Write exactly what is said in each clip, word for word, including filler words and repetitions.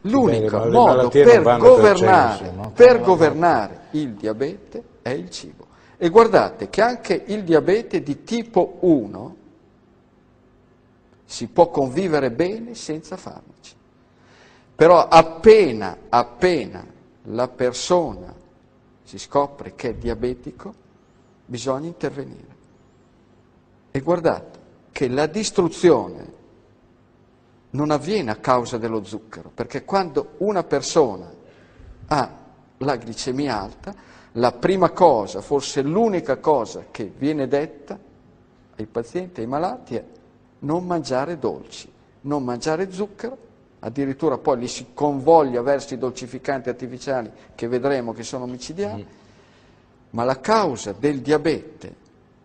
L'unico Bene, modo per governare, per, no? per governare il diabete è il cibo. E guardate che anche il diabete di tipo uno si può convivere bene senza farmaci. Però appena, appena la persona si scopre che è diabetico, bisogna intervenire. E guardate che la distruzione non avviene a causa dello zucchero, perché quando una persona ha la glicemia alta, la prima cosa, forse l'unica cosa che viene detta ai pazienti, ai malati, è non mangiare dolci, non mangiare zucchero, addirittura poi li si convoglia verso i dolcificanti artificiali che vedremo che sono micidiali, mm. ma la causa del diabete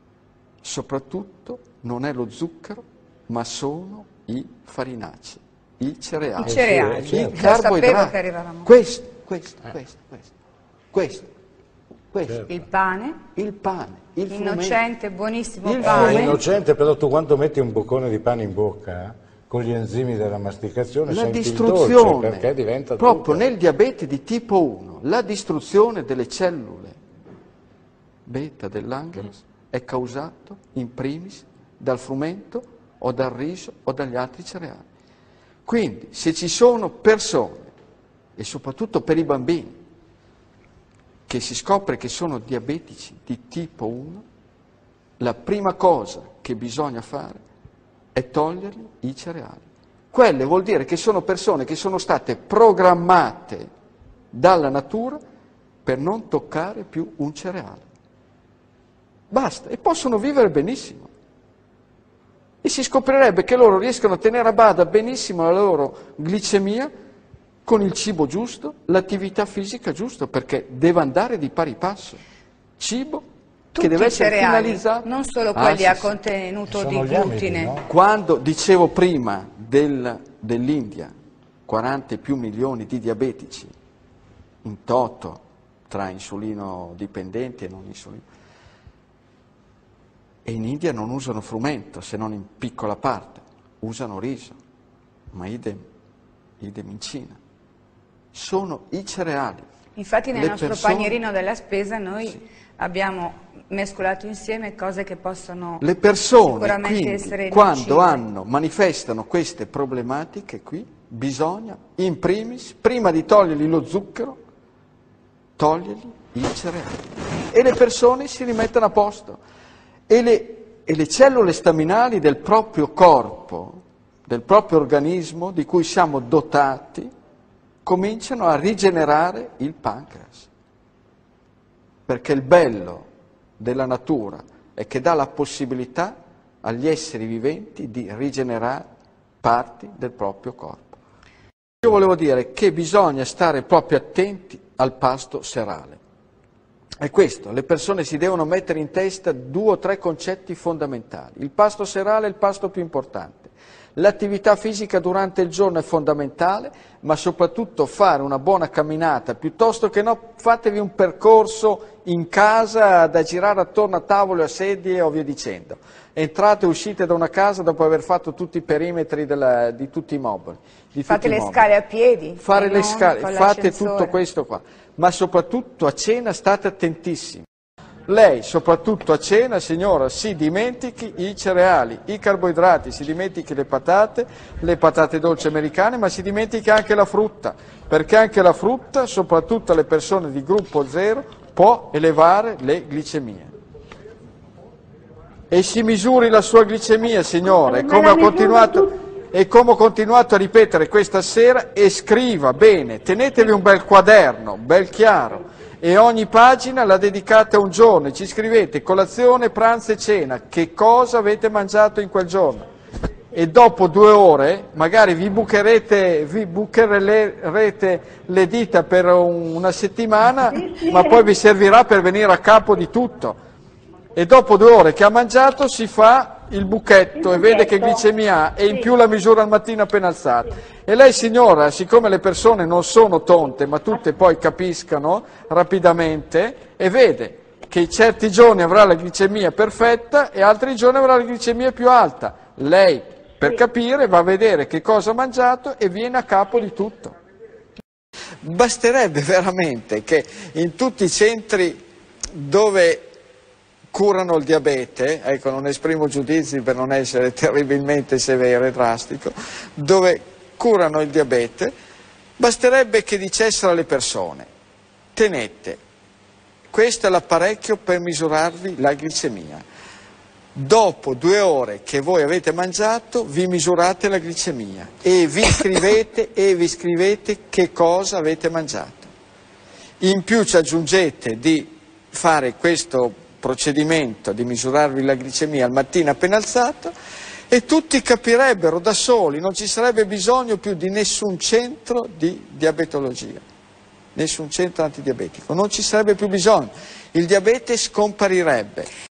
soprattutto non è lo zucchero, ma sono i farinacei, i cereali, I, cereali. i Certo. carboidrati. Questo, questo, eh. questo, questo, questo, questo. Certo. Il pane, il pane, il innocente, buonissimo il pane. È innocente, però tu quando metti un boccone di pane in bocca, con gli enzimi della masticazione, la senti distruzione, il dolce, perché diventa proprio zucchero. Nel diabete di tipo uno, la distruzione delle cellule beta dell'angelos è causato in primis dal frumento o dal riso o dagli altri cereali. Quindi se ci sono persone, e soprattutto per i bambini, che si scopre che sono diabetici di tipo uno, la prima cosa che bisogna fare è togliergli i cereali. Quelle vuol dire che sono persone che sono state programmate dalla natura per non toccare più un cereale. Basta, e possono vivere benissimo. E si scoprirebbe che loro riescono a tenere a bada benissimo la loro glicemia con il cibo giusto, l'attività fisica giusta, perché deve andare di pari passo. Cibo Tutti che deve essere cereali, finalizzato. non solo quelli ah, a sì, contenuto sì. di Sono glutine. amidi, no? Quando dicevo prima del, dell'India, quaranta e più milioni di diabetici, in toto, tra insulino dipendenti e non insulino, e in India non usano frumento, se non in piccola parte, usano riso, ma idem, idem in Cina. Sono i cereali. Infatti nel Le nostro persone... panierino della spesa noi sì. abbiamo mescolato insieme cose che possono Le persone, sicuramente quindi, essere quando nocive. hanno, manifestano queste problematiche qui, bisogna, in primis, prima di togliergli lo zucchero, togliergli i cereali. E le persone si rimettono a posto. E le, e le cellule staminali del proprio corpo, del proprio organismo, di cui siamo dotati, cominciano a rigenerare il pancreas. Perché il bello della natura è che dà la possibilità agli esseri viventi di rigenerare parti del proprio corpo. Io volevo dire che bisogna stare proprio attenti al pasto serale. È questo, le persone si devono mettere in testa due o tre concetti fondamentali. Il pasto serale è il pasto più importante. L'attività fisica durante il giorno è fondamentale, ma soprattutto fare una buona camminata, piuttosto che no, fatevi un percorso in casa da girare attorno a tavoli, a sedie o via dicendo. Entrate e uscite da una casa dopo aver fatto tutti i perimetri della, di tutti i mobili. Di fate tutti le i mobili. scale a piedi. Fare le scale, fate tutto l'ascensore. questo qua. Ma soprattutto a cena state attentissimi. Lei, soprattutto a cena, signora, si dimentichi i cereali, i carboidrati, si dimentichi le patate, le patate dolci americane, ma si dimentichi anche la frutta, perché anche la frutta, soprattutto alle persone di gruppo zero, può elevare le glicemie. E si misuri la sua glicemia, signore, come ho continuato... E come ho continuato a ripetere questa sera, e scriva bene, tenetevi un bel quaderno, bel chiaro, e ogni pagina la dedicate a un giorno, e ci scrivete colazione, pranzo e cena, che cosa avete mangiato in quel giorno. E dopo due ore, magari vi bucherete, vi bucherete le dita per una settimana, ma poi vi servirà per venire a capo di tutto. E dopo due ore che ha mangiato si fa il buchetto e vede che glicemia ha, e in più la misura al mattino appena alzata. E lei, signora, siccome le persone non sono tonte, ma tutte poi capiscano rapidamente, e vede che in certi giorni avrà la glicemia perfetta e altri giorni avrà la glicemia più alta. Lei, per capire, va a vedere che cosa ha mangiato e viene a capo di tutto. Basterebbe veramente che in tutti i centri dove curano il diabete, ecco, non esprimo giudizi per non essere terribilmente severo e drastico, dove curano il diabete, basterebbe che dicessero alle persone: tenete, questo è l'apparecchio per misurarvi la glicemia. Dopo due ore che voi avete mangiato, vi misurate la glicemia e vi scrivete, e vi scrivete che cosa avete mangiato. In più ci aggiungete di fare questo procedimento di misurarvi la glicemia al mattino appena alzato e tutti capirebbero da soli, non ci sarebbe bisogno più di nessun centro di diabetologia, nessun centro antidiabetico, non ci sarebbe più bisogno, il diabete scomparirebbe.